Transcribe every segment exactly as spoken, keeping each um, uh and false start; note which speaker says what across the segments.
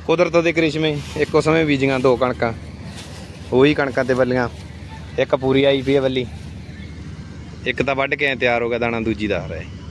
Speaker 1: कुदरत के करिश्मे। एको समय बीजियां दो कणकां, वही कणकां ते बल्लियां। एक पूरी आई पई है बल्ली, एक तो वढ़ के तैयार हो गया दाना, दूजी दा रहा है।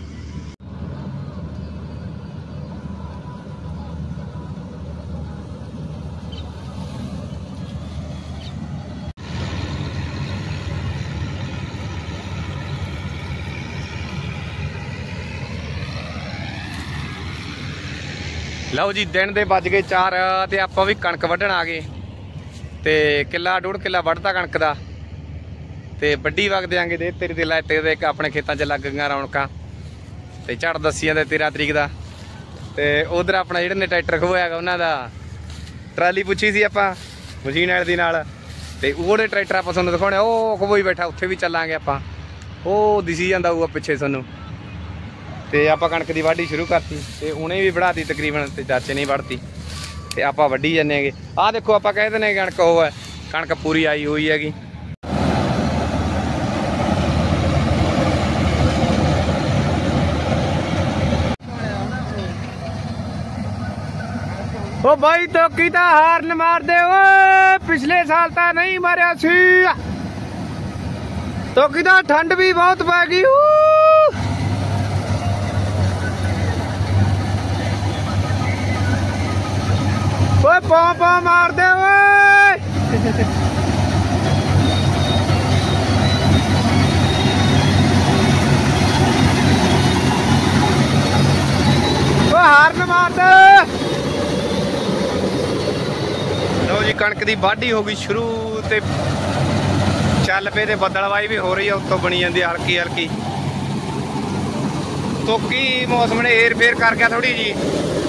Speaker 1: लो जी दिन दे बज गए चार ते आपां भी कणक वड्ढण आ गए ते किला डेढ़ किला वढ़ता कणक दा ते वड्डी वग देंगे। दे तेरी ते लै ते अपने खेतों च लग गईयां रौनकां ते झड़ दस्सी जांदे तेरह तरीक दा। ते उधर अपना जिहड़े ने ट्रैक्टर खवाया उन्हां दा ट्राली पुछी सी आपां मशीन वाले दी नाल ते ओहदे ट्रैक्टर आपां तुहानूं दिखाउणे। ओह खवोई बैठा, उत्थे भी चलांगे आपां, ओह दिसी जांदा होऊगा पिछे तुहानूं। ते आपां कणक दी वाढी शुरू करती ते उन्हें भी बढ़ाती तकरीबन, ते चाचे ने बढ़ती ते आपां वड्ढी जाने। आ देखो आपां कह दिंदे कणक ओह है, कणक पूरी आई हुई हैगी। ओ भाई तोकी तां हारन मार दे ओए, पिछले साल तां नहीं मारिया सी, तोकी तां ठंड भी बहुत पै गई। ओए पौ पौ मार दे ओए। ओ हारन मार दे। लो जी कणक दी वाढी हो गई शुरू ते चल पे ते बदलवाई भी हो रही है, उत्तों बनी जाती हल्की हल्की। तोकी मौसम ने हेर फेर कर गया थोड़ी जी।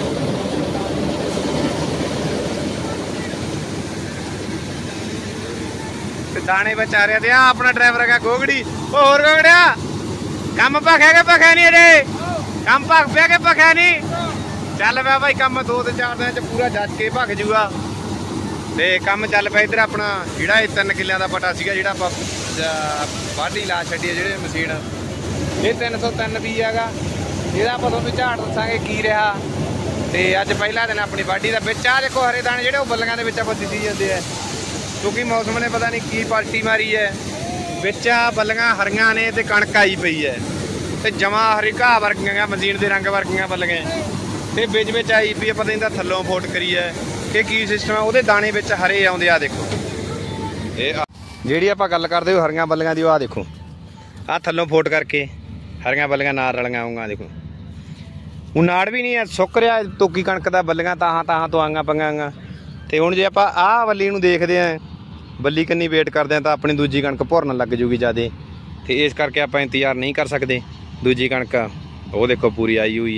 Speaker 1: दाने बचा रहे थे अपना ड्राइवर है गोगड़ी। ओ होर गोगड़िया कम भखिया के भखिया नहीं अजे, कम भख पिया के भखिया नहीं। चल पिया भाई कम दो ते चार दिन च पूरा जज के भख जूगा ते कम चल पिया। इधर अपना जिहड़ा तीन किलियां दा पटा सीगा जिहड़ा आपां वाढी ला छड्डी है जिहड़ी मशीन, ये तीन सौ तीन भी हैगा। ਇਹਦਾ ਆਪਾਂ ਤੁਹਾਨੂੰ ਝਾੜ ਦੱਸਾਂਗੇ ਕੀ ਰਿਹਾ। ਤੇ ਅੱਜ ਪਹਿਲਾ ਦਿਨ ਆਪਣੀ ਵਾਢੀ ਦਾ। ਵਿੱਚ ਆ ਦੇਖੋ ਹਰੇ ਦਾਣੇ ਜਿਹੜੇ ਉਹ ਬੱਲੀਆਂ ਦੇ ਵਿੱਚ ਆਪਾਂ ਦਿਸੀ ਜਾਂਦੇ ਆ, ਕਿਉਂਕਿ ਮੌਸਮ ਨੇ ਪਤਾ ਨਹੀਂ ਕੀ ਪਾਲਟੀ ਮਾਰੀ ਹੈ। ਵਿੱਚ ਆ ਬੱਲੀਆਂ ਹਰੀਆਂ ਨੇ ਤੇ ਕਣਕ ਆਈ ਪਈ ਹੈ ਤੇ ਜਮਾ ਹਰੀ ਘਾਹ ਵਰਗੀਆਂ ਮਸ਼ੀਨ ਦੇ ਰੰਗ ਵਰਗੀਆਂ ਬੱਲੀਆਂ ਤੇ ਵਿੱਚ ਵਿੱਚ ਆਈ ਪਈ। ਪਤਾ ਨਹੀਂ ਤਾਂ ਥੱਲੋਂ ਫੋਟ ਕਰੀ ਹੈ ਕਿ ਕੀ ਸਿਸਟਮ ਹੈ। ਉਹਦੇ ਦਾਣੇ ਵਿੱਚ ਹਰੇ ਆਉਂਦੇ ਆ ਦੇਖੋ। ਇਹ ਜਿਹੜੀ ਆਪਾਂ ਗੱਲ ਕਰਦੇ ਹੋ ਹਰੀਆਂ ਬੱਲੀਆਂ ਦੀ, ਉਹ ਆ ਦੇਖੋ ਆ ਥੱਲੋਂ ਫੋਟ ਕਰਕੇ ਹਰੀਆਂ ਬੱਲੀਆਂ ਨਾਲ ਰਲੀਆਂ ਆਉਂਗਾ ਦੇਖੋ। ਹੁਣ ਨਾੜ ਵੀ ਨਹੀਂ ਹੈ, ਸੁੱਕ ਰਿਹਾ ਤੋਕੀ ਕਣਕ ਦਾ। ਬੱਲੀਆਂ ਤਾਹਾਂ ਤਾਹਾਂ ਤੋਂ ਆਈਆਂ ਪਈਆਂ। ਤੇ ਹੁਣ ਜੇ ਆਪਾਂ ਆਹ ਬੱਲੀ ਨੂੰ ਦੇਖਦੇ ਹਾਂ, ਬੱਲੀ ਕੰਨੀ ਵੇਟ ਕਰਦੇ ਹਾਂ ਤਾਂ ਆਪਣੀ ਦੂਜੀ ਕਣਕ ਭੁਰਨ ਲੱਗ ਜੂਗੀ ਜ਼ਿਆਦੇ। ਤੇ ਇਸ ਕਰਕੇ ਆਪਾਂ ਇੰਤਜ਼ਾਰ ਨਹੀਂ ਕਰ ਸਕਦੇ। ਦੂਜੀ ਕਣਕ ਉਹ ਦੇਖੋ ਪੂਰੀ ਆਈ ਹੋਈ ਹੈ।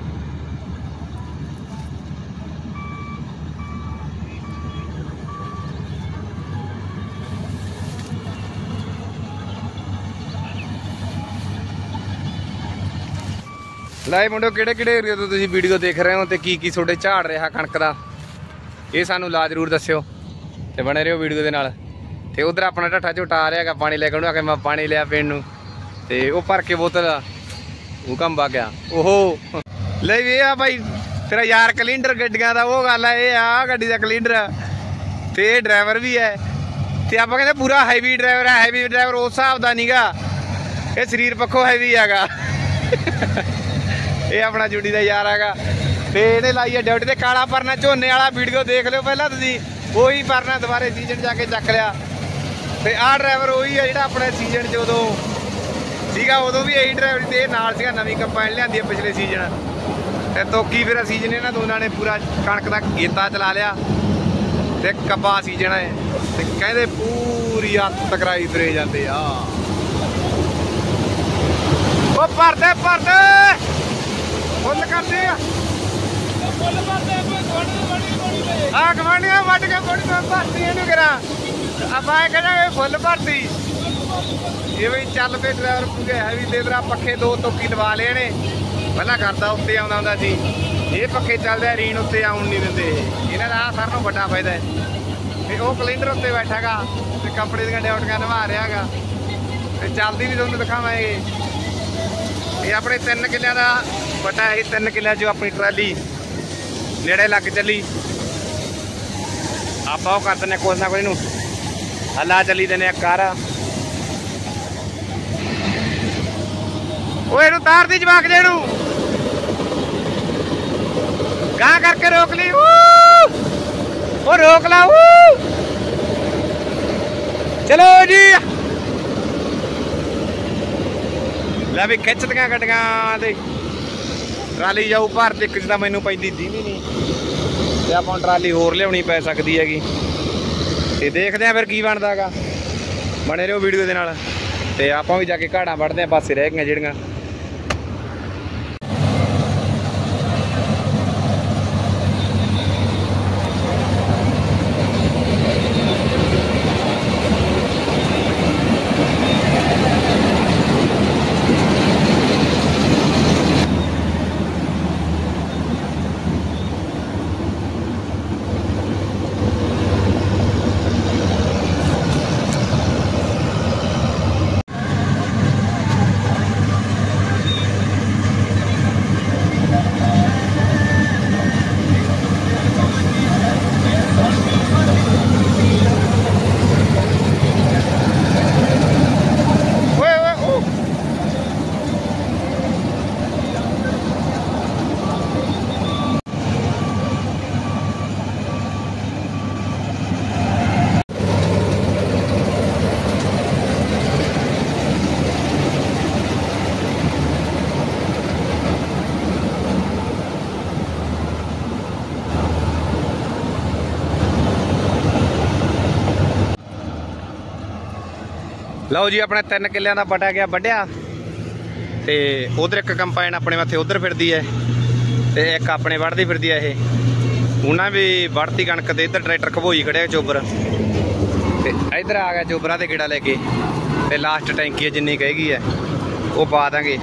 Speaker 1: ਲੈ ਮੁੰਡੋ ਕਿਹੜੇ ਕਿਹੜੇ ਏਰੀਆ ਤੋਂ ਤੁਸੀਂ ਵੀਡੀਓ ਦੇਖ ਰਹੇ ਹੋ ਤੇ ਕੀ ਕੀ ਤੁਹਾਡੇ ਝਾੜ ਰਿਹਾ ਕਣਕ ਦਾ, ਇਹ ਸਾਨੂੰ ਲਾ ਜ਼ਰੂਰ ਦੱਸਿਓ ਤੇ ਬਣੇ ਰਹੋ ਵੀਡੀਓ ਦੇ ਨਾਲ। ਤੇ ਉਧਰ ਆਪਣਾ ਢੱਠਾ ਝੋਟਾ ਆ ਰਿਹਾ ਹੈਗਾ ਪਾਣੀ ਲੈ ਕੇ, ਉਹਨੂੰ ਆ ਕੇ ਮੈਂ ਪਾਣੀ ਲਿਆ ਪੀਣ ਨੂੰ ਤੇ ਉਹ ਭਰ ਕੇ ਬੋਤਲ ਉਹ ਕੰਮ ਵਗ ਗਿਆ। ਉਹ ਲੈ ਵੀ ਇਹ ਆ ਭਾਈ ਤੇਰਾ ਯਾਰ ਕਲਿੰਡਰ ਗੱਡੀਆਂ ਦਾ। ਉਹ ਗੱਲ ਹੈ, ਇਹ ਆ ਗੱਡੀ ਦਾ ਕਲਿੰਡਰ ਤੇ ਇਹ ਡਰਾਈਵਰ ਵੀ ਹੈ। ਤੇ ਆਪਾਂ ਕਹਿੰਦੇ ਪੂਰਾ ਹੈਵੀ ਡਰਾਈਵਰ ਹੈ। ਹੈਵੀ ਡਰਾਈਵਰ ਉਸ ਹਿਸਾਬ ਦਾ ਨੀਗਾ, ਇਹ ਸਰੀਰ ਪੱਖੋਂ ਹੈਵੀ ਹੈਗਾ। ਇਹ ਆਪਣਾ ਜੁੜੀ ਦਾ ਯਾਰ ਹੈਗਾ ਤੇ ਇਹਨੇ ਲਾਈ ਹੈ ਡਿਊਟੀ ਤੇ। ਕਾਲਾ ਪਰਨਾ ਝੋਨੇ ਵਾਲਾ ਵੀਡੀਓ ਦੇਖ ਲਿਓ ਪਹਿਲਾਂ ਤੁਸੀਂ, ਉਹੀ ਪਰਨਾ ਦੁਬਾਰੇ ਸੀਜ਼ਨ ਜਾ ਕੇ ਚੱਕ ਲਿਆ। ਤੇ ਆਹ ਡਰਾਈਵਰ ਉਹੀ ਹੈ ਜਿਹੜਾ ਆਪਣੇ ਸੀਜ਼ਨ 'ਚ ਉਦੋਂ ਸੀਗਾ, ਉਦੋਂ ਵੀ ਇਹੀ ਡਰਾਈਵਰ ਤੇ ਇਹ ਨਾਲ ਸੀਗਾ। ਨਵੀਂ ਕੰਬਾਈਨ ਲਿਆਂਦੀ ਹੈ ਪਿਛਲੇ ਸੀਜ਼ਨ ਤੇ ਤੋਕੀ ਫਿਰ ਸੀਜ਼ਨ ਇਹਨਾਂ ਦੋਨਾਂ ਨੇ ਪੂਰਾ ਕਣਕ ਦਾ ਗੇਤਾ ਚਲਾ ਲਿਆ ਤੇ ਕੱਬਾ ਸੀਜ਼ਨ ਹੈ ਤੇ ਕਹਿੰਦੇ ਪੂਰੀ ਹੱਥ ਟਕਰਾਈ ਫਿਰੇ ਜਾਂਦੇ ਆ। ਉਹ ਭਰਦੇ ਭਰਦੇ ਫੁੱਲ ਕਰਦੇ ਆ, ਆ ਗਵਾਂਢੀਆਂ ਵੱਢ ਕੇ ਬੜੀ ਭਰਤੀ ਇਹਨੂੰ ਕਰਾਂ। ਆਪਾਂ ਇਹ ਕਹਿੰਦੇ ਫੁੱਲ ਭਰਤੀ। ਇਹ ਵੀ ਚੱਲ ਪਏ ਡਰਾਈਵਰ ਪੂਰੇ ਹੈਵੀ ਤੇ ਇਧਰ ਪੱਖੇ ਦੋ ਤੋਕੀ ਲਵਾ ਲਏ ਨੇ। ਪਹਿਲਾਂ ਕਰਦਾ ਉੱਤੇ ਆਉਂਦਾ ਹੁੰਦਾ ਸੀ, ਇਹ ਪੱਖੇ ਚੱਲਦੇ ਰੀਣ ਉੱਤੇ ਆਉਣ ਨਹੀਂ ਦਿੰਦੇ। ਇਹਨਾਂ ਦਾ ਆਹ ਸਾਰਿਆਂ ਨੂੰ ਵੱਡਾ ਫਾਇਦਾ ਹੈ। ਤੇ ਉਹ ਕਲਿੰਡਰ ਉੱਤੇ ਬੈਠਾ ਗਾ ਤੇ ਕੱਪੜੇ ਦੀਆਂ ਡਿਊਟੀਆਂ ਨਿਭਾ ਰਿਹਾ ਗਾ ਤੇ ਚੱਲਦੀ ਵੀ ਤੁਹਾਨੂੰ ਦਿਖਾਵਾਂਗੇ। ਇਹ ਆਪਣੇ ਤਿੰਨ ਕਿੱਲਿਆਂ ਦਾ ਪਟਾ, ਇਹ ਤਿੰਨ ਕਿੱਲਿਆਂ 'ਚੋਂ ਆਪਣੀ ਟਰਾਲੀ ਨੇੜੇ ਲੱਗ ਚੱਲੀ ਆਪਾਂ ਉਹ ਕਰ ਦਿੰਦੇ ਕੁਛ ਨਾ ਕੁਛ ਇਹਨੂੰ ਹੱਲਾ ਚੱਲੀ ਦਿੰਦੇ ਕਰ। ਉਹ ਇਹਨੂੰ ਤਾਰ ਦੀ ਜਵਾਕ ਜੇ ਨੂੰ ਗਾਂ ਕਰਕੇ ਰੋਕ ਲਈ। ਉਹ ਰੋਕ ਲਾ। ਚਲੋ ਜੀ ਲੈ ਵੀ ਖਿੱਚਦੀਆਂ ਗੱਡੀਆਂ ਤੇ ਟਰਾਲੀ ਜਾਊ ਭਰ ਤੇ ਇੱਕ ਤਾਂ ਮੈਨੂੰ ਪੈਂਦੀ ਦੀਵੀ ਨਹੀਂ ਤੇ ਆਪਾਂ ਟਰਾਲੀ ਹੋਰ ਲਿਆਉਣੀ ਪੈ ਸਕਦੀ ਹੈਗੀ ਤੇ ਦੇਖਦੇ ਆ ਫਿਰ ਕੀ ਬਣਦਾ ਹੈਗਾ। ਬਣੇ ਰਹੋ ਵੀਡੀਓ ਦੇ ਨਾਲ ਤੇ ਆਪਾਂ ਵੀ ਜਾ ਕੇ ਘਾੜਾਂ ਵੱਢਦੇ ਆ ਪਾਸੇ ਰਹਿ ਗਈਆਂ ਜਿਹੜੀਆਂ। ਲਓ ਜੀ ਆਪਣੇ ਤਿੰਨ ਕਿੱਲਿਆਂ ਦਾ ਪਟਾ ਗਿਆ ਵੱਢਿਆ ਤੇ ਉਧਰ ਇੱਕ ਕੰਪਾਈਨ ਆਪਣੇ ਮੱਥੇ ਉਧਰ ਫਿਰਦੀ ਹੈ ਤੇ ਇੱਕ ਆਪਣੇ ਵੱਢਦੀ ਫਿਰਦੀ ਹੈ। ਇਹ ਉਹਨਾਂ ਵੀ ਵੱਢਤੀ ਕਣਕ ਤੇ ਇੱਧਰ ਟਰੈਕਟਰ ਖਬੋਈ ਖੜਿਆ ਚੋਬਰ ਤੇ ਇੱਧਰ ਆ ਗਿਆ ਚੋਬਰਾਂ ਤੇ ਗੇੜਾ ਲੈ ਕੇ ਤੇ ਲਾਸਟ ਟੈਂਕੀ ਜਿੰਨੀ ਕਹੇਗੀ ਹੈ ਉਹ ਪਾ ਦਾਂਗੇ।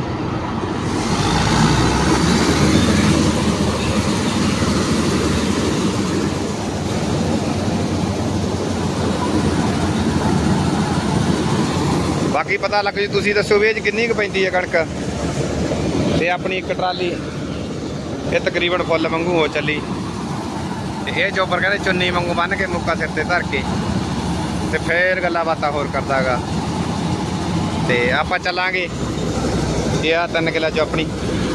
Speaker 1: बाकी पता लग जी तुसी दसो भी किन्नी क पैंदी है कणक ते अपनी एक ट्राली ये तकरीबन फुल वांगू हो चली ये चोपर कहते चुन्नी वांगू बन के मुक्का सिर ते धर के ते फिर गल्लां बातां होर करदा गा ते आपां चलांगे। ये आ तीन किला चो अपनी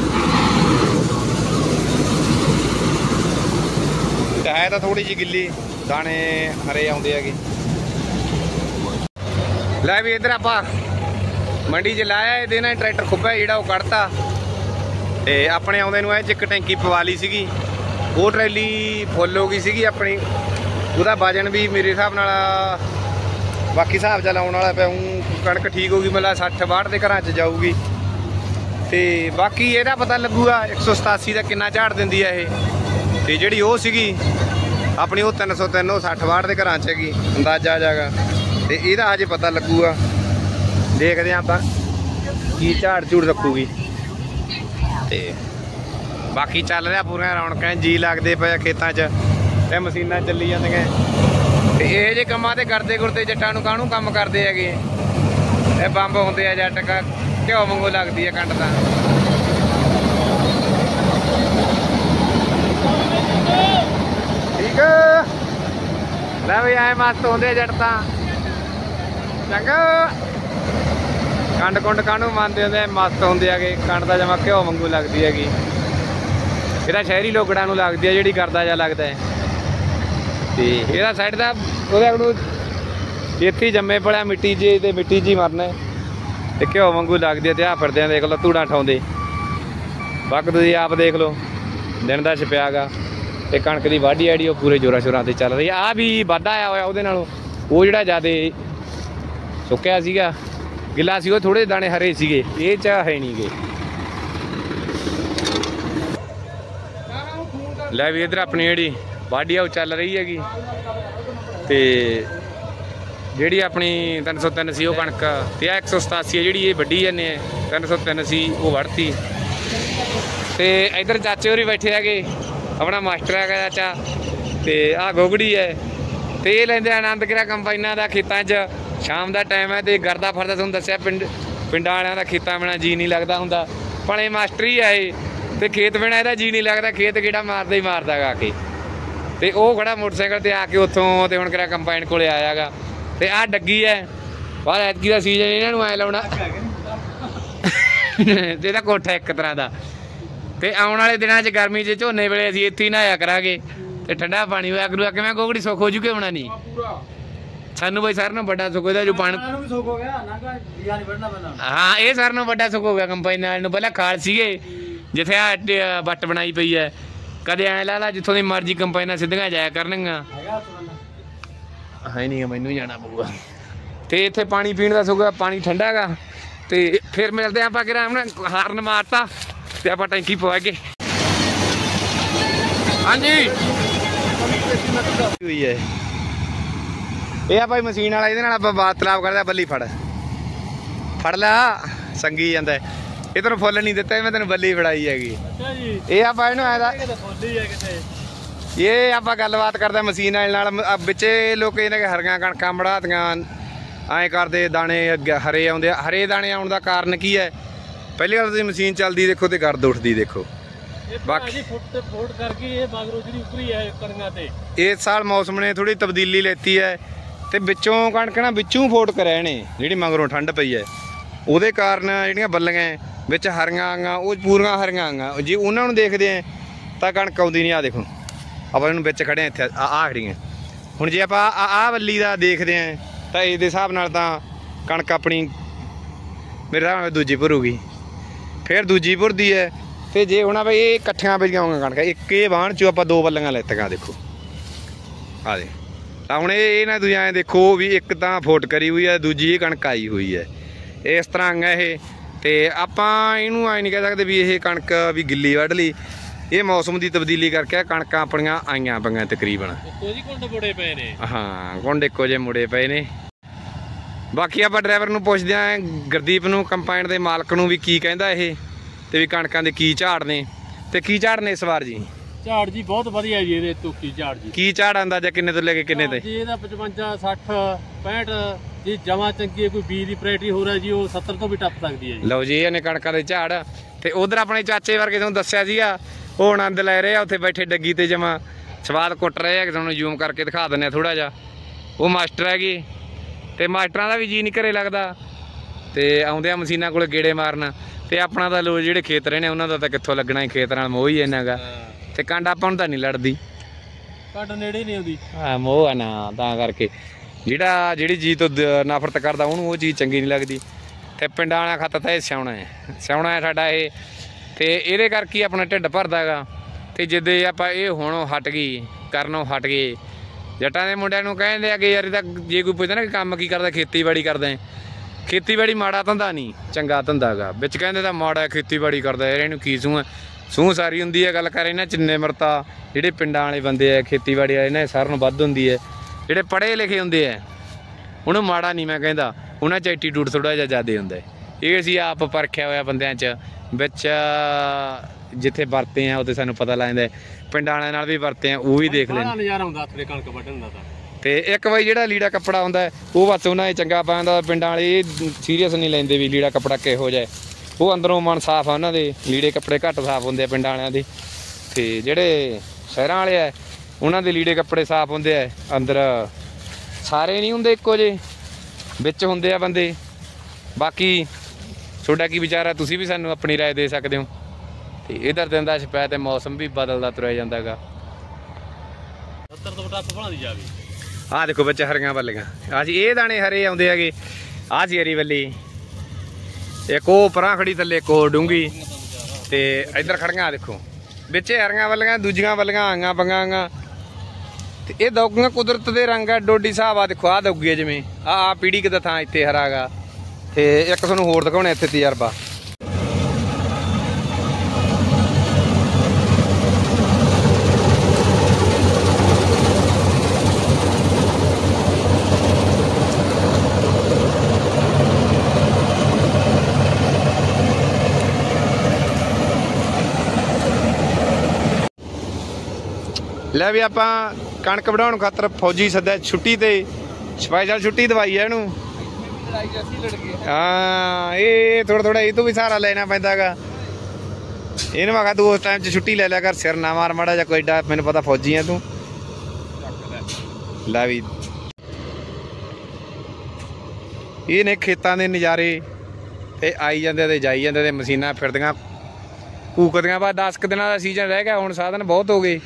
Speaker 1: ते है तां थोड़ी जी गिल्ली दाने हरे आउंदे हैगे। लै भी इधर आप मंडी च लाया ये ना ट्रैक्टर खुब्बा जोड़ा वो कढ़ता तो अपने आउंदे नूं एक टैंकी पवा ली सी वो ट्रैली फुल हो गई सी अपनी उसका वजन भी मेरे हिसाब नाल बाकी हिसाब च लाउण वाला पिया हूँ कणक ठीक होगी मतलब सठ बाहठ के घर च जाऊगी तो बाकी ਇਹਦਾ पता लगूगा एक सौ सतासी का कितना झाड़ दिंदी है ये ते जिहड़ी वो सीगी अपनी वो तीन सौ तीन सठ बाहठ के घर च हैगी अंदाजा आ जाएगा ਤੇ ਇਹਦਾ ਹਜੇ ਪਤਾ ਲੱਗੂਗਾ। ਦੇਖਦੇ ਆਂ ਆਪਾਂ ਕੀ ਝਾੜ ਝੂੜ ਰੱਖੂਗੀ ਤੇ ਬਾਕੀ ਚੱਲ ਰਿਹਾ ਪੂਰੀਆਂ ਰੌਣਕਾਂ ਜੀ ਲੱਗਦੇ ਪਏ ਖੇਤਾਂ 'ਚ ਤੇ ਮਸ਼ੀਨਾਂ ਚੱਲੀ ਜਾਂਦੀਆਂ ਤੇ ਇਹ ਜੇ ਕੰਮਾਂ ਤੇ ਕਰਦੇ ਗੁਰਦੇ ਜੱਟਾਂ ਨੂੰ ਕਾਹਨੂੰ ਕੰਮ ਕਰਦੇ ਹੈਗੇ ਇਹ ਬੰਬ ਹੁੰਦੇ ਆ ਜੱਟ ਘਿਓ ਵਾਂਗੂ ਲੱਗਦੀ ਹੈ ਕੰਡ ਤਾਂ। ਠੀਕ ਲੈ ਵੀ ਐ ਮਸਤ ਹੁੰਦੇ ਜੱਟ ਤਾਂ चंगा कंड कुंड कानू मानते होंगे मस्त होंगे है कंड का जमा घ्यो वांगू लगती हैगी ये शहरी लोगड़ा लगती है जी करदा जा लगता है तो यह साइड का इत्थे जम्मे पलिया मिट्टी जी तो मिट्टी जी मरना तो घ्यो वांगू लगती है। तो आ फिरदे देख लो धूड़ा ठाउंदे बाकी तुसीं आप देख लो दिन का छपिया गा तो कणक की वाढी है जी पूरे जोरा शोरां ते चल रही है। आ भी वाधा आया होया उहदे नालों वो जिहड़ा ज़्यादा सुक्या सीगा गिला सी थोड़े दाने हरे सीगे ये च है नहीं गे। लै भी इधर अपनी जी वाढी आ चल रही हैगी तो जी अपनी तीन सौ तीन सी कणक तो एक सौ सतासी है जी वड्डी जाने तीन सौ तीन सी वो वढ़ती तो इधर चाचे होरी बैठे है अपना मास्टर है चाचा तो आ गोगड़ी है तो ये लेंदे आनंद गिरा कंबाइना का खेतों च शाम का टाइम है तो करदा फरदा तुहानूं दस्सिया पिंड पिंडां वालियां दा खेतां बिना जी नहीं लगता हुंदा भले मास्टर ही आए तो खेत बिना इहदा जी नहीं लगता खेत गेड़ा मारदा ही मारदा गा के ਤੇ ਉਹ ਖੜਾ ਮੋਟਰਸਾਈਕਲ ਤੇ ਆ ਕੇ ਉੱਥੋਂ ਤੇ ਹੁਣ ਕਿਹੜਾ ਕੰਬਾਈਨ ਕੋਲੇ ਆਇਆਗਾ। ਤੇ ਆਹ ਡੱਗੀ ਹੈ ਬਾਹਰ ਐਤਕੀ ਦਾ ਸੀਜ਼ਨ ਇਹਨਾਂ ਨੂੰ ਐ ਲਾਉਣਾ ਤੇ ਇਹਦਾ ਕੋਠਾ ਇੱਕ ਤਰ੍ਹਾਂ ਦਾ। ਤੇ ਆਉਣ ਵਾਲੇ ਦਿਨਾਂ 'ਚ ਗਰਮੀ 'ਚ ਝੋਨੇ ਵੇਲੇ ਅਸੀਂ ਇੱਥੇ ਹੀ ਨਹਾਇਆ ਕਰਾਂਗੇ ਤੇ ਠੰਡਾ ਪਾਣੀ ਹੋਇਆ ਕਰੂਗਾ। ਕਿਵੇਂ ਗੋਗੜੀ ਸੁੱਖ ਹੋ ਜੂਗੇ ਹੋਣਾ ਨਹੀਂ ਸਾਨੂੰ ਬਈ ਸਾਰਿਆਂ ਨੂੰ ਵੱਡਾ ਸੁੱਖ ਇਹਦਾ ਜੋ ਪਾਣੀ ਹਾਂ ਇਹ ਸਾਰਿਆਂ ਨੂੰ ਵੱਡਾ ਸੁੱਖ ਹੋ ਗਿਆ ਕੰਬਾਈਨ ਨਾਲ ਨੂੰ। ਪਹਿਲਾਂ ਖਾਲ ਸੀਗੇ ਜਿੱਥੇ ਆ ਵੱਟ ਬਣਾਈ ਪਈ ਹੈ ਕਦੇ ਐਂ ਲਾ ਲਾ ਜਿੱਥੋਂ ਦੀ ਮਰਜ਼ੀ ਕੰਬਾਈਨਾਂ ਸਿੱਧੀਆਂ ਜਾਇਆ ਕਰਨਗੀਆਂ ਹੈ ਨਹੀਂ ਮੈਨੂੰ ਜਾਣਾ ਪਊਗਾ। ਤੇ ਇੱਥੇ ਪਾਣੀ ਪੀਣ ਦਾ ਸੁੱਖ ਪਾਣੀ ਠੰਡਾ ਹੈਗਾ। ਤੇ ਫਿਰ ਮਿਲਦੇ ਆਪਾਂ ਕਿਹੜਾ ਹੁਣ ਹਾਰਨ ਮਾਰਤਾ ਤੇ ਆਪਾਂ ਟੈਂਕੀ ਪਵਾ ਕੇ ਹਾਂਜੀ ਹੋਈ ਹੈ ਇਹ ਆ ਭਾਈ ਮਸ਼ੀਨ ਵਾਲਾ। ਇਹਦੇ ਨਾਲ ਆਪਾਂ ਵਾਰਤਾਲਾਪ ਕਰਦੇ ਬੱਲੀ ਫੜ ਫੜ ਲਾ ਸੰਗੀ ਜਾਂਦਾ ਇਹ ਤੈਨੂੰ ਫੁੱਲ ਨਹੀਂ ਦਿੱਤਾ ਮੈਂ ਤੈਨੂੰ ਬੱਲੀ ਫੜਾਈ ਹੈਗੀ। ਇਹ ਆਪਾਂ ਇਹਨੂੰ ਐਦਾ ਇਹ ਆਪਾਂ ਗੱਲਬਾਤ ਕਰਦੇ ਮਸ਼ੀਨ ਵਾਲੇ ਨਾਲ ਵਿੱਚੇ ਲੋਕ ਇਹਨਾਂ ਕੇ ਹਰੀਆਂ ਕਣਕਾਂ ਮੜਾਤੀਆਂ ਐਂ ਕਰਦੇ ਦਾਣੇ ਹਰੇ ਆਉਂਦੇ ਆ। ਹਰੇ ਦਾਣੇ ਆਉਣ ਦਾ ਕਾਰਨ ਕੀ ਹੈ? ਪਹਿਲੀ ਗੱਲ ਤੁਸੀਂ ਮਸ਼ੀਨ ਚੱਲਦੀ ਦੇਖੋ ਤੇ ਗਰਦ ਉੱਠਦੀ ਦੇਖੋ। ਬਾਕੀ ਇਸ ਸਾਲ ਮੌਸਮ ਨੇ ਥੋੜੀ ਤਬਦੀਲੀ ਲੈਤੀ ਹੈ ਤੇ ਵਿੱਚੋਂ ਕਣਕ ਨਾ ਵਿੱਚੋਂ ਫੋਟ ਕਰਿਆ ਇਹਨੇ ਜਿਹੜੀ ਮਗਰੋਂ ਠੰਡ ਪਈ ਹੈ ਉਹਦੇ ਕਾਰਨ ਜਿਹੜੀਆਂ ਬੱਲੀਆਂ ਵਿੱਚ ਹਰੀਆਂ ਆਈਆਂ ਉਹ ਪੂਰੀਆਂ ਹਰੀਆਂ ਆਈਆਂ ਜੇ ਉਹਨਾਂ ਨੂੰ ਦੇਖਦੇ ਆ ਤਾਂ ਕਣਕ ਆਉਂਦੀ ਨਹੀਂ। ਆ ਦੇਖੋ ਆਪਾਂ ਇਹਨੂੰ ਵਿੱਚ ਖੜੇ ਇੱਥੇ ਆਹ ਖੜੀਆਂ। ਹੁਣ ਜੇ ਆਪਾਂ ਆਹ ਬੱਲੀ ਦਾ ਦੇਖਦੇ ਹਾਂ ਤਾਂ ਇਹਦੇ ਹਿਸਾਬ ਨਾਲ ਤਾਂ ਕਣਕ ਆਪਣੀ ਮੇਰੇ ਹਿਸਾਬ ਨਾਲ ਦੂਜੀ ਭਰੂਗੀ ਫਿਰ ਦੂਜੀ ਭੁਰਦੀ ਹੈ। ਤੇ ਜੇ ਹੁਣ ਬਈ ਇਹ ਇਕੱਠੀਆਂ ਪਈਆਂ ਹੋਈਆਂ ਕਣਕਾਂ ਇੱਕ ਇਹ ਵਾਹਣ 'ਚੋਂ ਆਪਾਂ ਦੋ ਬੱਲੀਆਂ ਲੈਤੀਆਂ ਦੇਖੋ ਆ ਦੇ ਤਾਂ ਹੁਣ ਇਹ ਇਹ ਨਾ ਤੁਸੀਂ ਐਂ ਦੇਖੋ ਵੀ ਇੱਕ ਤਾਂ ਫੋਟ ਕਰੀ ਹੋਈ ਹੈ ਦੂਜੀ ਇਹ ਕਣਕ ਆਈ ਹੋਈ ਹੈ ਇਸ ਤਰ੍ਹਾਂ ਆਈਆਂ ਇਹ। ਤੇ ਆਪਾਂ ਇਹਨੂੰ ਐਂ ਨਹੀਂ ਕਹਿ ਸਕਦੇ ਵੀ ਇਹ ਕਣਕ ਵੀ ਗਿੱਲੀ ਵੱਢ ਲਈ ਇਹ ਮੌਸਮ ਦੀ ਤਬਦੀਲੀ ਕਰਕੇ ਕਣਕਾਂ ਆਪਣੀਆਂ ਆਈਆਂ ਪਈਆਂ ਤਕਰੀਬਨ ਹਾਂ ਗੁੰਡ ਇੱਕੋ ਜਿਹੇ ਮੁੜੇ ਪਏ ਨੇ। ਬਾਕੀ ਆਪਾਂ ਡਰਾਈਵਰ ਨੂੰ ਪੁੱਛਦੇ ਹਾਂ ਗੁਰਦੀਪ ਨੂੰ ਕੰਬਾਈਨ ਦੇ ਮਾਲਕ ਨੂੰ ਵੀ ਕੀ ਕਹਿੰਦਾ ਇਹ ਤੇ ਵੀ ਕਣਕਾਂ ਦੇ ਕੀ ਝਾੜ ਨੇ ਤੇ ਕੀ ਝਾੜ ਨੇ ਇਸ ਵਾਰ ਜੀ?
Speaker 2: ਝਾੜ ਜੀ ਬਹੁਤ ਵਧੀਆ ਜੀ ਇਹਦੇ ਤੋਂ ਕੀ ਝਾੜ ਜੀ
Speaker 1: ਕੀ ਝਾੜ ਆਂਦਾ ਜਾਂ ਕਿੰਨੇ ਤੋਂ ਲੈ ਕੇ ਕਿੰਨੇ ਤੇ
Speaker 2: ਜੀ? ਇਹਦਾ ਪਚਵੰਜਾ ਸੱਠ ਪੈਂਹਠ ਜੀ ਜਮਾ ਚੰਗੀ ਕੋਈ ਬੀਜ ਦੀ ਵੈਰਾਈਟੀ ਹੋ ਰਿਹਾ ਜੀ ਉਹ ਸੱਤਰ ਤੋਂ ਵੀ ਟੱਪ ਸਕਦੀ ਹੈ ਜੀ।
Speaker 1: ਲਓ ਜੀ ਇਹਨੇ ਕਣਕਾਂ ਦੇ ਝਾੜ ਤੇ ਉਧਰ ਆਪਣੇ ਚਾਚੇ ਵਰਗੇ ਤੁਹਾਨੂੰ ਦੱਸਿਆ ਸੀਗਾ ਉਹ ਆਨੰਦ ਲੈ ਰਹੇ ਆ ਉੱਥੇ ਬੈਠੇ ਡੱਗੀ ਤੇ ਜਮਾ ਸਵਾਦ ਕੁੱਟ ਰਹੇ ਆ। ਤੁਹਾਨੂੰ ਜ਼ੂਮ ਕਰਕੇ ਦਿਖਾ ਦਿੰਦੇ ਆ ਥੋੜਾ ਜਿਹਾ। ਉਹ ਮਾਸਟਰ ਹੈਗੇ ਤੇ ਮਾਸਟਰਾਂ ਦਾ ਵੀ ਜੀ ਨਹੀਂ ਘਰੇ ਲੱਗਦਾ ਤੇ ਆਉਂਦੇ ਆ ਮਸ਼ੀਨਾਂ ਕੋਲ ਗੇੜੇ ਮਾਰਨ ਤੇ ਆਪਣਾ ਤਾਂ ਲੋ ਜਿਹੜੇ ਖੇਤ ਰਹੇ ਨੇ ਉਹਨਾਂ ਦਾ ਤਾਂ ਕਿੱਥੋਂ ਲੱਗਣਾ ਹੀ ਖੇਤ ਨਾਲ ਮੋਹ ਹੀ ਇੰਨਾ ਗਾ ਤੇ ਕੰਡ ਆਪਾਂ ਨੂੰ ਤਾਂ ਨਹੀਂ ਲੜਦੀ
Speaker 2: ਕੰਡ ਨੇੜੇ ਨਹੀਂ ਆਉਂਦੀ
Speaker 1: ਹਾਂ ਮੋਹ ਆ ਨਾ ਤਾਂ ਕਰਕੇ ਜਿਹੜਾ ਜਿਹੜੀ ਚੀਜ਼ ਤੋਂ ਨਫ਼ਰਤ ਕਰਦਾ ਉਹਨੂੰ ਉਹ ਚੀਜ਼ ਚੰਗੀ ਨਹੀਂ ਲੱਗਦੀ। ਤੇ ਪਿੰਡਾਂ ਵਾਲਾ ਖਾਤਾ ਤਾਂ ਇਹ ਸਿਆਉਣਾ ਹੈ ਸਿਆਉਣਾ ਹੈ ਸਾਡਾ ਇਹ ਤੇ ਇਹਦੇ ਕਰਕੇ ਆਪਣਾ ਢਿੱਡ ਭਰਦਾ ਗਾ। ਤੇ ਜਿੱਦੇ ਆਪਾਂ ਇਹ ਹੁਣ ਹਟ ਗਈ ਕਰਨੋਂ ਹਟ ਗਏ ਜੱਟਾਂ ਦੇ ਮੁੰਡਿਆਂ ਨੂੰ ਕਹਿੰਦੇ ਆ ਕਿ ਯਾਰ ਇਹਦਾ ਜੇ ਕੋਈ ਪੁੱਛਦਾ ਨਾ ਕੰਮ ਕੀ ਕਰਦਾ ਖੇਤੀਬਾੜੀ ਕਰਦਾ ਖੇਤੀਬਾੜੀ ਮਾੜਾ ਧੰਦਾ ਨਹੀਂ ਚੰਗਾ ਧੰਦਾ ਗਾ। ਵਿੱਚ ਕਹਿੰਦੇ ਤਾਂ ਮਾੜਾ ਖੇਤੀਬਾੜੀ ਕਰਦਾ ਯਾਰ ਇਹਨੂੰ ਕੀ ਸੂਹ ਸੂਹ ਸਾਰੀ ਹੁੰਦੀ ਹੈ। ਗੱਲ ਕਰ ਇਹਨਾਂ 'ਚ ਨਿਮਰਤਾ ਜਿਹੜੇ ਪਿੰਡਾਂ ਵਾਲੇ ਬੰਦੇ ਆ ਖੇਤੀਬਾੜੀ ਵਾਲੇ ਇਹਨਾਂ ਸਾਰਿਆਂ ਨੂੰ ਵੱਧ ਹੁੰਦੀ ਹੈ। ਜਿਹੜੇ ਪੜ੍ਹੇ ਲਿਖੇ ਹੁੰਦੇ ਆ ਉਹਨੂੰ ਮਾੜਾ ਨਹੀਂ ਮੈਂ ਕਹਿੰਦਾ ਉਹਨਾਂ 'ਚ ਐਟੀਟਿਊਡ ਥੋੜ੍ਹਾ ਜਿਹਾ ਜ਼ਿਆਦਾ ਹੁੰਦਾ ਇਹ ਅਸੀਂ ਆਪ ਪਰਖਿਆ ਹੋਇਆ ਬੰਦਿਆਂ 'ਚ ਵਿੱਚ ਜਿੱਥੇ ਵਰਤੇ ਆ ਉੱਥੇ ਸਾਨੂੰ ਪਤਾ ਲੱਗਦਾ ਪਿੰਡਾਂ ਵਾਲਿਆਂ ਨਾਲ ਵੀ ਵਰਤੇ ਆ ਉਹ ਵੀ ਦੇਖ ਲੈਣ
Speaker 2: ਨਜ਼ਾਰਾ ਹੁੰਦਾ ਥੋੜੇ ਕਣਕ ਵੱਢਣ ਦਾ ਤਾਂ।
Speaker 1: ਤੇ ਇੱਕ ਵਾਰੀ ਜਿਹੜਾ ਲੀੜਾ ਕੱਪੜਾ ਹੁੰਦਾ ਉਹ ਬਸ ਉਹਨਾਂ ਨੇ ਚੰਗਾ ਪਾਉਂਦਾ ਪਿੰਡਾਂ ਵਾਲੇ ਇਹ ਸੀਰੀਅਸ ਨਹੀਂ ਲੈਂਦੇ ਵੀ ਲੀੜਾ ਕੱਪੜਾ ਕਿਹੋ ਜਿਹਾ ਉਹ ਅੰਦਰੋਂ ਮਨ ਸਾਫ਼ ਆ ਉਹਨਾਂ ਦੇ ਲੀੜੇ ਕੱਪੜੇ ਘੱਟ ਸਾਫ਼ ਹੁੰਦੇ ਆ ਪਿੰਡਾਂ ਵਾਲਿਆਂ ਦੇ ਤੇ ਜਿਹੜੇ ਸ਼ਹਿਰਾਂ ਵਾਲੇ ਆ ਉਹਨਾਂ ਦੇ ਲੀੜੇ ਕੱਪੜੇ ਸਾਫ਼ ਹੁੰਦੇ ਆ ਅੰਦਰ ਸਾਰੇ ਨਹੀਂ ਹੁੰਦੇ ਇੱਕੋ ਜਿਹੇ ਵਿੱਚ ਹੁੰਦੇ ਆ ਬੰਦੇ। ਬਾਕੀ ਤੁਹਾਡਾ ਕੀ ਵਿਚਾਰ ਆ ਤੁਸੀਂ ਵੀ ਸਾਨੂੰ ਆਪਣੀ ਰਾਏ ਦੇ ਸਕਦੇ ਹੋ। ਤੇ ਇਧਰ ਦਿਨ ਦਾ ਛਪਿਆ ਤੇ ਮੌਸਮ ਵੀ ਬਦਲਦਾ ਤੁਰਿਆ ਜਾਂਦਾ ਹੈਗਾ
Speaker 2: ਸੱਤਰ ਤੋਂ ਟੱਪ ਬਣਾ ਦੀ ਜਾਵੇ।
Speaker 1: ਆਹ ਦੇਖੋ ਵਿੱਚ ਹਰੀਆਂ ਬੱਲੀਆਂ ਆਹ ਜੀ ਇਹ ਦਾਣੇ ਹਰੇ ਆਉਂਦੇ ਹੈਗੇ ਆਹ ਸੀ ਹਰੀ ਬੱਲੀ ਇੱਕ ਉਹ ਪਰਾਂ ਖੜੀ ਥੱਲੇ ਇੱਕ ਉਹ ਡੂੰਗੀ ਤੇ ਇੱਧਰ ਖੜੀਆਂ ਦੇਖੋ ਵਿੱਚ ਹਰੀਆਂ ਬੱਲੀਆਂ ਦੂਜੀਆਂ ਬੱਲੀਆਂ ਆਈਆਂ ਪੰਗਾਂ ਆਈਆਂ ਤੇ ਇਹ ਦੌਗੀਆਂ ਕੁਦਰਤ ਦੇ ਰੰਗ ਆ ਡੋਡੀ ਸਾਹਿਬ ਆ ਦੇਖੋ ਆਹ ਦੌਗੀ ਜਿਵੇਂ ਆਹ ਆ ਪੀੜੀ ਕਿਤੇ ਥਾਂ ਇੱਥੇ ਹਰਾ ਗਾ ਤੇ ਇੱਕ ਤੁਹਾਨੂੰ ਹੋਰ ਦਿਖਾਉਣਾ ਇੱਥੇ ਤਜਰਬਾ ਲੈ ਵੀ ਆਪਾਂ ਕਣਕ ਵਢਾਉਣ ਖਾਤਰ ਫੌਜੀ ਸੱਦਿਆ ਛੁੱਟੀ ਤੇ ਸਪੈਸ਼ਲ ਛੁੱਟੀ ਦਵਾਈ ਹੈ ਇਹਨੂੰ ਹਾਂ ਇਹ ਥੋੜਾ ਥੋੜਾ ਇਹ ਤੋਂ ਵੀ ਸਹਾਰਾ ਲੈਣਾ ਪੈਂਦਾ ਗਾ ਇਹਨੂੰ ਮੈਂ ਕਿਹਾ ਤੂੰ ਉਸ ਟਾਈਮ 'ਚ ਛੁੱਟੀ ਲੈ ਲਿਆ ਕਰ ਸਿਰ ਨਾ ਮਾਰ ਮਾੜਾ ਜਾਂ ਕੋਈ ਡਾ ਮੈਨੂੰ ਪਤਾ ਫੌਜੀ ਆ ਤੂੰ ਲੈ ਵੀ ਇਹ ਨੇ ਖੇਤਾਂ ਦੇ ਨਜ਼ਾਰੇ ਤੇ ਆਈ ਜਾਂਦੇ ਤੇ ਜਾਈ ਜਾਂਦੇ ਤੇ ਮਸ਼ੀਨਾਂ ਫਿਰਦੀਆਂ ਕੂਕਦੀਆਂ। ਬਾਅਦ ਦਸ ਕੁ ਦਿਨਾਂ ਦਾ ਸੀਜ਼ਨ ਰਹਿ ਗਿਆ, ਹੁਣ ਸਾਧਨ ਬਹੁਤ ਹੋ ਗਏ।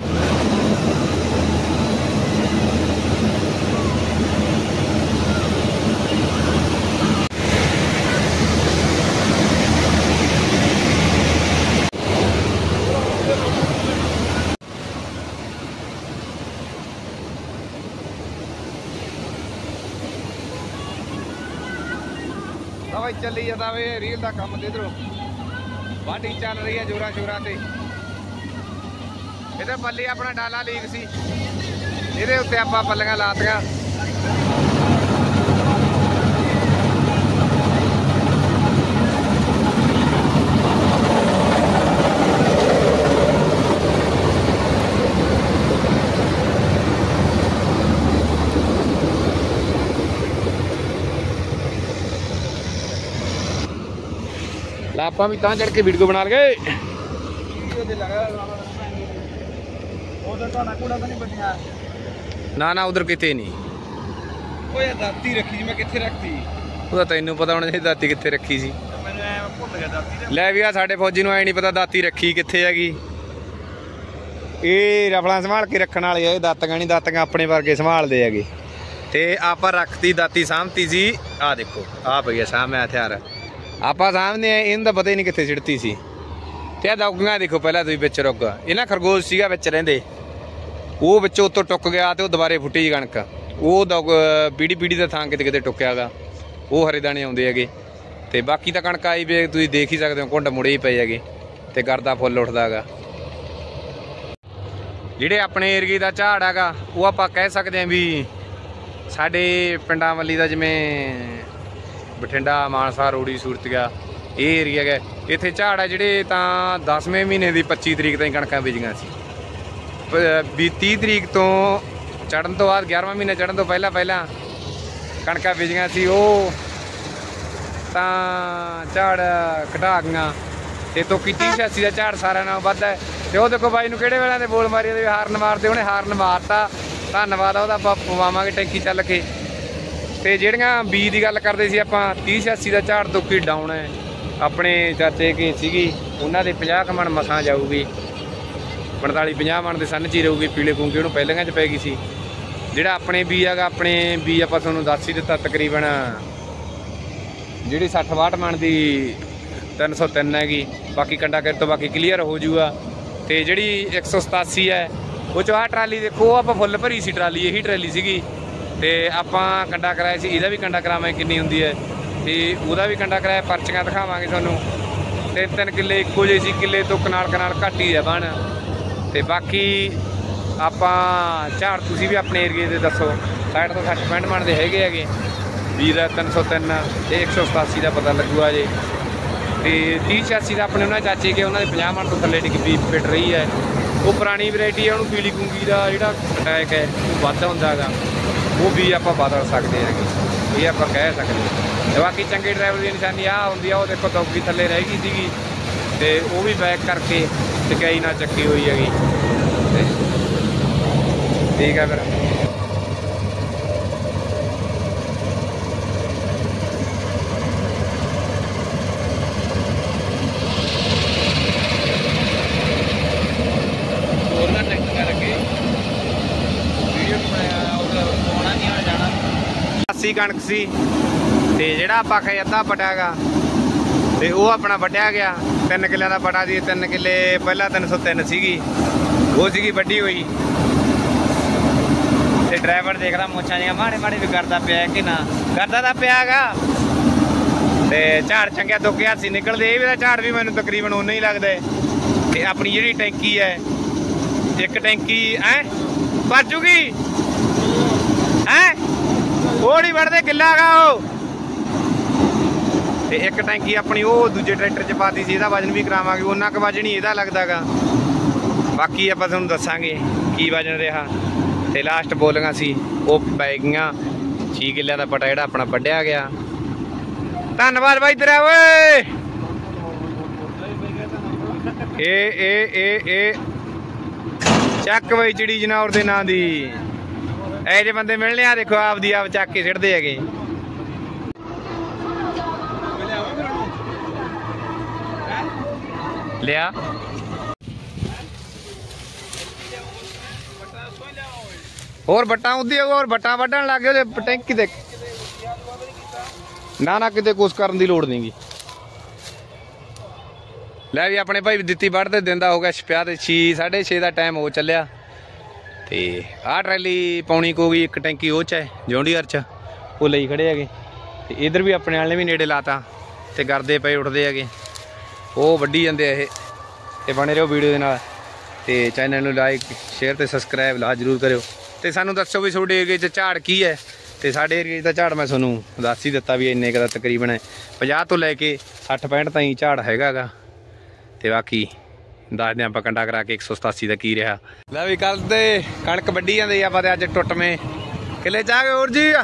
Speaker 1: भाई चली जाता वे रील का काम इधरों वाढी चल रही है जोरा शोरा से। इधर पल्ली अपना डाला लीक सी, इहदे उत्ते आपां पल्लियां लातियां। ਆਪਾਂ ਵੀ ਤਾਂ ਚੜ ਕੇ ਵੀਡੀਓ ਬਣਾ ਲਗੇ। ਨਾ ਨਾ ਉਧਰ ਕਿਤੇ ਨਹੀਂ। ਉਹ ਯਾਰ ਦਾਤੀ ਰੱਖੀ ਸੀ ਮੈਂ, ਕਿੱਥੇ ਰੱਖਤੀ? ਉਹਦਾ ਤੈਨੂੰ ਪਤਾ ਹੋਣਾ ਚਾਹੀਦਾ ਦਾਤੀ ਕਿੱਥੇ ਰੱਖੀ ਸੀ। ਮੈਨੂੰ ਐ ਭੁੱਲ ਗਿਆ ਦਾਤੀ। ਲੈ ਵੀ ਆ ਸਾਡੇ ਫੌਜੀ ਨੂੰ ਐ ਨਹੀਂ ਪਤਾ ਦਾਤੀ ਰੱਖੀ ਕਿੱਥੇ ਹੈਗੀ। ਇਹ ਰਫਲਾਂ ਸੰਭਾਲ ਕੇ ਰੱਖਣ ਵਾਲੇ ਆ, ਇਹ ਦਾਤੀਆਂ ਨਹੀਂ, ਦਾਤੀਆਂ ਆਪਣੇ ਵਰਗੇ ਸੰਭਾਲਦੇ ਹੈਗੇ। ਤੇ ਆਪਾਂ ਰੱਖਤੀ ਦਾਤੀ ਸਾਂਭਤੀ ਸੀ। ਆਹ ਦੇਖੋ ਆਹ ਪਈ ਸਾਹਮਣੇ ਹਥਿਆਰ ਆਪਾਂ ਸਾਹਮਣੇ, ਇਹਨੂੰ ਤਾਂ ਪਤਾ ਹੀ ਨਹੀਂ ਕਿੱਥੇ ਸਿੱਟਤੀ ਸੀ। ਤੇ ਆ ਦੌਗੀਆਂ ਦੇਖੋ ਪਹਿਲਾਂ ਤੁਸੀਂ ਵਿੱਚ ਰੁੱਗ, ਇਹਨਾਂ ਖਰਗੋਸ਼ ਸੀਗਾ ਵਿੱਚ ਰਹਿੰਦੇ, ਉਹ ਵਿੱਚੋਂ ਉੱਤੋਂ ਟੁੱਕ ਗਿਆ ਤੇ ਉਹ ਦੁਬਾਰੇ ਫੁੱਟੀ ਜੀ ਕਣਕ। ਉਹ ਦੌਗ ਪੀੜੀ ਪੀੜੀ ਦਾ ਥਾਂ ਕਿਤੇ ਕਿਤੇ ਟੁੱਕਿਆ ਗਾ, ਉਹ ਹਰੇ ਦਾਣੇ ਆਉਂਦੇ ਹੈਗੇ। ਤੇ ਬਾਕੀ ਤਾਂ ਕਣਕ ਆਈ ਵੀ ਤੁਸੀਂ ਦੇਖ ਹੀ ਸਕਦੇ ਹੋ, ਘੁੰਡ ਮੁੜੇ ਹੀ ਪਏ ਹੈਗੇ ਤੇ ਗਰਦਾ ਫੁੱਲ ਉੱਠਦਾ ਗਾ। ਜਿਹੜੇ ਆਪਣੇ ਏਰੀਏ ਦਾ ਝਾੜ ਹੈਗਾ ਉਹ ਆਪਾਂ ਕਹਿ ਸਕਦੇ ਹਾਂ ਵੀ ਸਾਡੇ ਪਿੰਡਾਂ ਵੱਲੀ ਦਾ, ਜਿਵੇਂ ਬਠਿੰਡਾ ਮਾਨਸਾ ਰੋੜੀ ਸੂਰਤੀਆ ਇਹ ਏਰੀਆ ਹੈਗਾ, ਇੱਥੇ ਝਾੜ ਹੈ ਜਿਹੜੇ ਤਾਂ ਦਸਵੇਂ ਮਹੀਨੇ ਦੀ ਪੱਚੀ ਤਰੀਕ ਤਾਈਂ ਕਣਕਾਂ ਬੀਜੀਆਂ ਸੀ। ਵੀ ਤੀਹ ਤਰੀਕ ਤੋਂ ਚੜ੍ਹਨ ਤੋਂ ਬਾਅਦ ਗਿਆਰਵਾਂ ਮਹੀਨਾ ਚੜ੍ਹਨ ਤੋਂ ਪਹਿਲਾਂ ਪਹਿਲਾਂ ਕਣਕਾਂ ਬੀਜੀਆਂ ਸੀ, ਉਹ ਤਾਂ ਝਾੜ ਘਟਾ ਗਈਆਂ। ਤੇ ਤੋਂ ਤੀਹ ਛਿਆਸੀ ਦਾ ਝਾੜ ਸਾਰਿਆਂ ਨਾਲੋਂ ਵੱਧ ਹੈ। ਤੇ ਉਹ ਦੇਖੋ ਬਾਈ ਨੂੰ ਕਿਹੜੇ ਵੇਲੇ ਦੇ ਬੋਲ ਮਾਰੀ ਦੇ ਹਾਰਨ ਮਾਰਦੇ, ਉਹਨੇ ਹਾਰਨ ਮਾਰਤਾ, ਧੰਨਵਾਦ ਉਹਦਾ। ਆਪਾਂ ਪਵਾਵਾਂਗੇ ਟੈਂਕੀ ਚੱਲ ਕੇ। ਤੇ ਜਿਹੜੀਆਂ ਬੀਜ ਦੀ ਗੱਲ ਕਰਦੇ ਸੀ ਆਪਾਂ, ਤੀਹ ਛਿਆਸੀ ਦਾ ਝਾੜ ਤੋਂ ਕੀ ਡਾਊਨ ਹੈ। ਆਪਣੇ ਚਾਚੇ ਕੀ ਸੀਗੀ, ਉਹਨਾਂ ਦੇ ਪੰਜਾਹ ਕੁ ਮਣ ਮਸਾਂ ਜਾਊਗੀ, ਪੰਤਾਲੀ ਪੰਜਾਹ ਮਣ ਦੇ ਸੰਨ 'ਚ ਹੀ ਰਹੂਗੀ। ਪੀਲੇ ਕੂੰਗੇ ਉਹਨੂੰ ਪਹਿਲੀਆਂ 'ਚ ਪੈ ਗਈ ਸੀ। ਜਿਹੜਾ ਆਪਣੇ ਬੀਜ ਹੈਗਾ, ਆਪਣੇ ਬੀਜ ਆਪਾਂ ਤੁਹਾਨੂੰ ਦੱਸ ਹੀ ਦਿੱਤਾ, ਤਕਰੀਬਨ ਜਿਹੜੀ ਸੱਠ ਬਾਹਠ ਮਣ ਦੀ ਤਿੰਨ ਸੌ ਤਿੰਨ ਹੈਗੀ। ਬਾਕੀ ਕੰਡਾ ਕਰ ਤੋਂ ਬਾਕੀ ਕਲੀਅਰ ਹੋ ਜੂਗਾ। ਤੇ ਜਿਹੜੀ ਇੱਕ ਸੌ ਸਤਾਸੀ ਹੈ ਉਹ 'ਚੋਂ ਆਹ ਟਰਾਲੀ ਦੇਖੋ, ਉਹ ਆਪਾਂ ਫੁੱਲ ਭਰੀ ਸੀ ਟਰਾਲੀ, ਇਹੀ ਟਰਾਲੀ ਸੀਗੀ। ਤੇ ਆਪਾਂ ਕੰਡਾ ਕਰਾਇਆ ਸੀ, ਇਹਦਾ ਵੀ ਕੰਡਾ ਕਰਾਵਾਂਗੇ ਕਿੰਨੀ ਹੁੰਦੀ ਹੈ, ਤੇ ਉਹਦਾ ਵੀ ਕੰਡਾ ਕਰਾਇਆ। ਪਰਚੀਆਂ ਦਿਖਾਵਾਂਗੇ ਤੁਹਾਨੂੰ। ਤਿੰਨ ਤਿੰਨ ਕਿੱਲੇ ਇੱਕੋ ਜਿਹੇ ਸੀ, ਕਿੱਲੇ ਤੋਂ ਕਨਾਲ ਕਨਾਲ ਘੱਟ ਹੀ ਹੈ ਬਣ। ਤੇ ਬਾਕੀ ਆਪਾਂ ਝਾੜ ਤੁਸੀਂ ਵੀ ਆਪਣੇ ਏਰੀਏ ਦੇ ਦੱਸੋ, ਸਾਈਡ ਤੋਂ ਸੱਠ ਪੈਂਹਠ ਮਣ ਦੇ ਹੈਗੇ ਹੈਗੇ। ਵੀਹ ਦਾ ਤਿੰਨ ਸੌ ਤਿੰਨ ਤੇ ਇੱਕ ਸੌ ਸਤਾਸੀ ਦਾ ਪਤਾ ਲੱਗੂਗਾ ਜੇ। ਤੇ ਤੀਹ ਛਿਆਸੀ ਦਾ ਆਪਣੇ ਉਹਨਾਂ ਚਾਚੇ ਕੇ, ਉਹਨਾਂ ਦੇ ਪੰਜਾਹ ਮਣ ਤੋਂ ਥੱਲੇ ਡਿੱਗੀ ਫਿੱਟ ਰਹੀ ਹੈ। ਉਹ ਪੁਰਾਣੀ ਵੈਰਾਈਟੀ ਹੈ, ਉਹਨੂੰ ਪੀਲੀ ਕੁੰਗੀ ਦਾ ਜਿਹੜਾ ਅਟੈਕ ਹੈ ਉਹ ਵੱਧ ਹੁੰਦਾ ਹੈਗਾ, ਉਹ ਵੀ ਆਪਾਂ ਬਦਲ ਸਕਦੇ ਹੈਗੇ, ਇਹ ਆਪਾਂ ਕਹਿ ਸਕਦੇ ਹਾਂ। ਬਾਕੀ ਚੰਗੇ ਡਰਾਈਵਰ ਦੀ ਨਿਸ਼ਾਨੀ ਆਹ ਹੁੰਦੀ ਆ, ਉਹ ਦੇਖੋ ਦੌਗੀ ਥੱਲੇ ਰਹਿ ਗਈ ਸੀਗੀ ਤੇ ਉਹ ਵੀ ਬੈਕ ਕਰਕੇ ਚਕਾਈ ਨਾਲ ਚੱਕੀ ਹੋਈ ਹੈਗੀ। ਠੀਕ ਹੈ ਫਿਰ। अस्सी कणक सी ते जेड़ा आपां आखे अद्धा पटा गा ते वो अपना वड्ढिया गया। तीन किले का पटा दी, तीन किले पहला तीन सौ तीन सीगी, वो सीगी वड्ढी हुई। ते ड्राइवर देख रहा मुछां जिहां माड़े माड़े भी करदा पिया कि ना, करदा तां पिया गा। ते झाड़ चंगे दो हज़ार निकलदे, ये भी झाड़ भी मैनूं तकरीबन उन्ना ही लगदा है। ते अपनी जिहड़ी टैंकी है, एक टैंकी है भर जूगी है, वो नहीं बढ़ते किला गा वो। ते एक टैंकी अपनी वो दूजे ट्रैक्टर च पाती सी, इहदा वजन भी करावांगे, उन्ना क वजन ही इहदा लगदा गा। बाकी आपां तुहानूं दस्सांगे की वजन रहा। ते लास्ट बोलियां सी वो पै गईयां छे किले का पटा जिहड़ा अपना वड्ढिया गया। धन्नवाद बाई तेरा ओए। ए ए ए ए चक बई चिड़ी जनावर दे नां दी ਇਹ ਜੇ ਬੰਦੇ ਮਿਲਣੇ ਆ ਦੇਖੋ ਆਪਦੀ ਆਪ ਚੱਕ ਕੇ ਸਿੱਟਦੇ ਹੈਗੇ। ਲਿਆ ਹੋਰ ਬੱਟਾਂ ਉਦੀ ਹੋਰ ਬੱਟਾਂ ਵੱਢਣ ਲੱਗ ਗਏ ਉਹਦੇ ਟੈਂਕੀ ਤੇ। ਨਾ ਨਾ ਕਿਤੇ ਕੁਛ ਕਰਨ ਦੀ ਲੋੜ ਨਹੀਂਗੀ। ਲੈ ਵੀ ਆਪਣੇ ਭਾਈ ਦਿੱਤੀ ਵੱਢਦੇ ਦਿਨ ਦਾ ਹੋ ਗਿਆ ਛਿਆ ਤੇ ਛੇ ਸਾਢੇ ਛੇ ਦਾ ਟਾਈਮ ਹੋ ਚੱਲਿਆ। ਤੇ ਆਹ ਟਰੈਲੀ ਪਾਉਣੀ ਕਹੂਗੀ ਇੱਕ ਟੈਂਕੀ ਉਹ 'ਚ ਹੈ ਜੌਂਡੀਆਰ 'ਚ ਉਹ ਲਈ ਖੜੇ ਹੈਗੇ। ਤੇ ਇਧਰ ਵੀ ਆਪਣੇ ਵਾਲੇ ਨੇ ਵੀ ਨੇੜੇ ਲਾਤਾ ਤੇ ਗਰਦੇ ਪਏ ਉੱਠਦੇ ਹੈਗੇ ਉਹ ਵੱਢੀ ਜਾਂਦੇ ਇਹ। ਤੇ ਬਣੇ ਰਹੋ ਵੀਡੀਓ ਦੇ ਨਾਲ ਤੇ ਚੈਨਲ ਨੂੰ ਲਾਈਕ ਸ਼ੇਅਰ ਤੇ ਸਬਸਕ੍ਰਾਈਬ ਲਾ ਜ਼ਰੂਰ ਕਰਿਓ। ਤੇ ਸਾਨੂੰ ਦੱਸੋ ਵੀ ਤੁਹਾਡੇ ਏਰੀਏ 'ਚ ਝਾੜ ਕੀ ਹੈ। ਤੇ ਸਾਡੇ ਏਰੀਏ 'ਚ ਤਾਂ ਝਾੜ ਮੈਂ ਤੁਹਾਨੂੰ ਦੱਸ ਹੀ ਦਿੱਤਾ ਵੀ ਇੰਨੇ ਕੁ ਦਾ ਤਕਰੀਬਨ ਪੰਜਾਹ ਤੋਂ ਲੈ ਕੇ ਸੱਠ ਪੈਂਹਠ ਤਾਈਂ ਝਾੜ ਹੈਗਾ ਗਾ। ਤੇ ਬਾਕੀ ਦੱਸਦੇ ਆਪਾਂ ਕੰਡਾ ਕਰਾ ਕੇ ਇੱਕ ਸੌ ਸਤਾਸੀ ਦਾ ਕੀ ਰਿਹਾ। ਲੈ ਵੀ ਕੱਲ ਤੇ ਕਣਕ ਵੱਢੀ ਜਾਂਦੀ ਆਪਾਂ ਤੇ ਅੱਜ ਟੁੱਟਵੇਂ ਕਿੱਲੇ ਚ ਆ ਗਏ। ਹੋਰ ਜੀ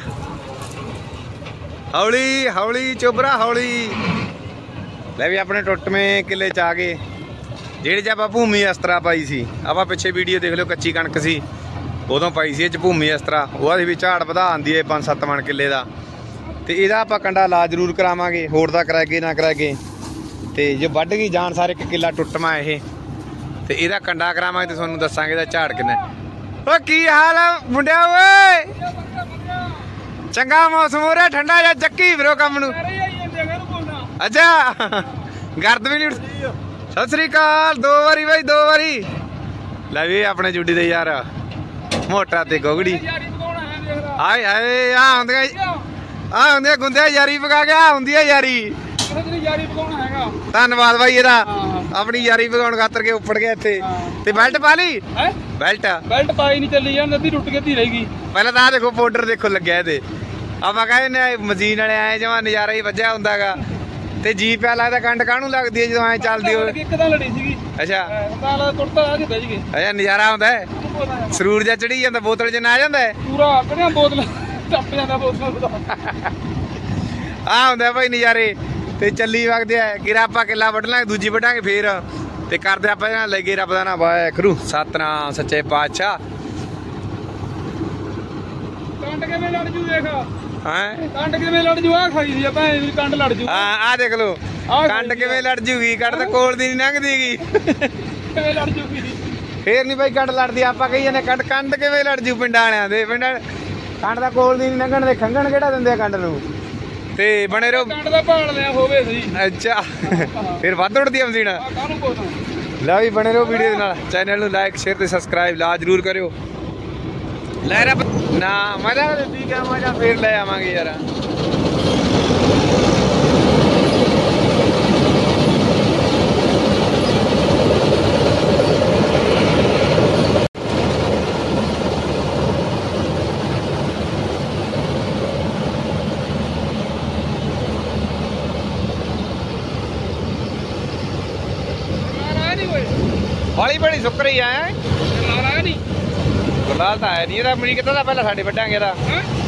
Speaker 1: ਹੌਲੀ ਹੌਲੀ ਚੋਬਰਾ ਹੌਲੀ। ਲੈ ਵੀ ਆਪਣੇ ਟੁੱਟਵੇਂ ਕਿੱਲੇ ਚ ਆ ਗਏ ਜਿਹੜੇ 'ਚ ਆਪਾਂ ਭੂਮੀ ਇਸ ਤਰ੍ਹਾਂ ਪਾਈ ਸੀ। ਆਪਾਂ ਪਿੱਛੇ ਵੀਡੀਓ ਦੇਖ ਲਿਓ ਕੱਚੀ ਕਣਕ ਸੀ ਉਦੋਂ ਪਾਈ ਸੀ ਇਹ 'ਚ ਭੂਮੀ ਇਸ ਤਰ੍ਹਾਂ ਉਹਦੀ ਵੀ ਝਾੜ ਵਧਾ ਆਉਂਦੀ ਹੈ ਪੰਜ ਸੱਤ ਮਣ ਕਿੱਲੇ ਦਾ। ਤੇ ਇਹਦਾ ਆਪਾਂ ਕੰਡਾ ਲਾ ਜ਼ਰੂਰ ਕਰਾਵਾਂਗੇ ਹੋਰ ਦਾ ਕਰਾਗੇ ਨਾ ਕਰਾਗੇ। ਤੇ ਜੇ ਵੱਢ ਗਈ ਜਾਣ ਸਾਰੇ ਇੱਕ ਕਿੱਲਾ ਟੁੱਟਵਾਂ ਇਹ ਤੇ ਇਹਦਾ ਕੰਡਾ ਕਰਾਵਾਂਗੇ ਤੇ ਤੁਹਾਨੂੰ ਦੱਸਾਂਗੇ ਇਹਦਾ ਝਾੜ ਕਿੰਨਾ। ਓ ਕੀ ਹਾਲ ਆ ਮੁੰਡਿਆ ਓਏ ਚੰਗਾ ਮੌਸਮ ਹੋ ਰਿਹਾ ਠੰਡਾ ਜਿਹਾ ਚੱਕੀ ਫਿਰੋ ਕੰਮ ਨੂੰ। ਅੱਛਾ ਗਰਦ ਵੀ ਨਹੀਂ ਸਤਿ ਸ੍ਰੀ ਅਕਾਲ ਦੋ ਵਾਰੀ ਬਾਈ ਦੋ ਵਾਰੀ। ਲੈ ਵੀ ਆਪਣੇ ਜੁੱਡੀ ਦੇ ਯਾਰ ਮੋਟਾ ਤੇ ਗੋਗੜੀ ਹਾਏ ਹਾਏ ਆ ਹੁੰਦੀਆਂ ਆ ਹੁੰਦੀਆਂ ਗੁੰਦਿਆ ਯਾਰੀ ਪਕਾ ਗਿਆ ਹੁੰਦੀ ਆ ਯਾਰੀ। ਧੰਨਵਾਦ ਬਾਈ ਇਹਦਾ ਆਪਣੀ ਯਾਰੀ ਪਕਾਉਣ ਖਾਤਰ ਕੇ ਉੱਪੜ ਗਿਆ ਇੱਥੇ। ਤੇ ਬੈਲਟ ਪਾ ਲਈ ਬੈਲਟ
Speaker 2: ਬੈਲਟ ਪਾਈ ਨਹੀਂ ਚੱਲੀ ਜਾਂਦੀ ਅੱਧੀ ਟੁੱਟ ਕੇ ਅੱਧੀ ਰਹਿ ਗਈ।
Speaker 1: ਪਹਿਲਾਂ ਤਾਂ ਆ ਦੇਖੋ ਪਾਊਡਰ ਦੇਖੋ ਲੱਗਿਆ ਇਹਦੇ। ਆਪਾਂ ਕਹਿੰਦੇ ਮਸ਼ੀਨ ਵਾਲੇ ਆਏ ਜਮਾ ਨਜ਼ਾਰਾ ਹੀ ਵੱਜਿਆ ਹੁੰਦਾ ਗਾ। ਤੇ ਜੀ ਪਿਆ ਲੱਗਦਾ ਕੰਡ ਕਾਹਨੂੰ ਲੱਗਦੀ ਹੈ ਜਦੋਂ ਐ ਚੱਲਦੀ ਹੋਵੇ।
Speaker 2: ਇੱਕ ਤਾਂ ਲੜੀ ਸੀਗੀ
Speaker 1: ਅੱਛਾ
Speaker 2: ਕੁੜਤਾ ਲਾ ਕੇ ਬਹਿ ਗਏ।
Speaker 1: ਅੱਛਾ ਨਜ਼ਾਰਾ ਆਉਂਦਾ ਹੈ ਸਰੂਰ ਜਿਹਾ ਚੜੀ ਜਾਂਦਾ ਬੋਤਲ 'ਚ ਨਾ ਜਾਂਦਾ ਹੈ
Speaker 2: ਪੂਰਾ ਕਿਹੜੀਆਂ ਬੋਤਲ ਟੱਪ ਜਾਂਦਾ ਬੋਤਲ
Speaker 1: ਆ ਹੁੰਦਾ ਭਾਈ ਨਜ਼ਾਰੇ। ਤੇ ਚੱਲੀ ਵਗਦੇ ਆ ਗਿਰਾ ਆਪਾਂ ਕਿੱਲਾ ਵੱਢ ਲਾਂਗੇ ਦੂਜੀ ਵੱਢਾਂਗੇ ਫੇਰ। ਤੇ ਕਰਦੇ ਆਪਾਂ ਇਹਨਾਂ ਲੈ ਕੇ ਰੱਬ ਦਾ ਨਾ ਵਾਹਿਗੁਰੂ ਸਤਨਾਮ ਸੱਚੇ ਪਾਤਸ਼ਾਹ।
Speaker 2: ਕੰਡ ਕਿਵੇਂ ਲੜ ਜੂ ਦੇਖ
Speaker 1: ਹੈਂ
Speaker 2: ਕੰਡ ਕਿਵੇਂ ਲੜ ਜੂ ਆ ਖਾਈ ਦੀ ਆ ਭੈਣ ਦੀ ਕੰਡ ਲੜ ਜੂ।
Speaker 1: ਹਾਂ ਆ ਦੇਖ ਲੋ ਕੰਡ ਕਿਵੇਂ ਲੜ ਜੂਗੀ ਕੰਡ ਤਾਂ ਕੋਲ ਦੀ ਨੀ ਲੰਘਦੀਗੀ
Speaker 2: ਕਿਵੇਂ ਲੜ ਜੂਗੀ
Speaker 1: ਫੇਰ ਨੀ ਬਾਈ ਕੰਡ ਲੜਦੀ ਆਪਾਂ ਕਹੀ ਜਾਂਦੇ ਕੰਡ ਕੰਡ ਕਿਵੇਂ ਲੜ ਜੂ ਪਿੰਡਾਂ ਵਾਲਿਆਂ ਦੇ ਪਿੰਡਾਂ ਕੰਡ ਦਾ ਕੋਲ ਦੀ ਨੀ ਲੰਘਣ ਦੇ ਖੰਘਣ ਕਿਹੜਾ ਦਿੰਦੇ ਆ ਕੰਡ ਨੂੰ। ਤੇ ਬਣੇ ਰਹੋ
Speaker 2: ਕੰਡ ਦਾ ਭਾਲ ਲਿਆ ਹੋਵੇ ਸਹੀ।
Speaker 1: ਅੱਛਾ ਫਿਰ ਵੱਧ ਉੜਦੀ ਮਸ਼ੀਨ।
Speaker 2: ਕਾਹਨੂੰ ਬੋਲਦਾ
Speaker 1: ਲੈ ਵੀ ਬਣੇ ਰਹੋ ਵੀਡੀਓ ਦੇ ਨਾਲ ਚੈਨਲ ਨੂੰ ਲਾਈਕ ਸ਼ੇਅਰ ਤੇ ਸਬਸਕ੍ਰਾਈਬ ਲਾ ਜ਼ਰੂਰ ਕਰਿਓ। ਲੈ ਰੱਬ ਨਾ ਮਜ਼ਾ ਠੀਕ ਆ ਮਜ਼ਾ ਫੇਰ ਲੈ ਆਵਾਂਗੇ ਯਾਰ। ਹੌਲੀ ਬੜੀ ਸੁੱਕਰੀ ਆ
Speaker 2: ਲਾਲਾ ਨਹੀਂ
Speaker 1: ਗੁਰਲਾਲ ਤਾਂ ਹੈ ਨਹੀਂ ਇਹਦਾ ਮਣੀ ਕਿੱਥੇ ਦਾ ਪਹਿਲਾਂ ਸਾਡੇ ਵੱਢਾਂਗੇ ਇਹਦਾ।